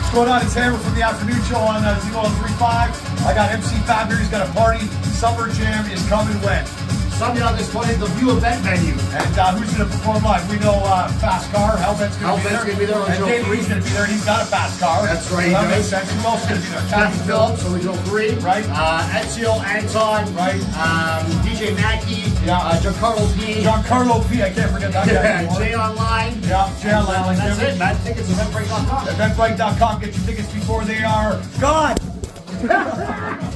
What's going on? It's Hammer from the afternoon show on Z1035. I got MC Fab here. He's got a party. Summer Jam is coming when? Sunday, August 20th, the View event venue. And who's going to perform live? We know Fast Car. Hellbent's going to be there. And Davy's going to be there. He's got a fast car. That's right. So that makes sense. Who else is going to be there? Captain Phillips, Original 3. Right. Ezio, Anton. Right. DJ Mackey. Yeah. Giancarlo P. Giancarlo P. I can't forget that guy anymore. Jay Online. Yeah, Jay Online. That's it, man. Tickets at eventbrite.com. Eventbrite.com. Get your tickets before they are gone.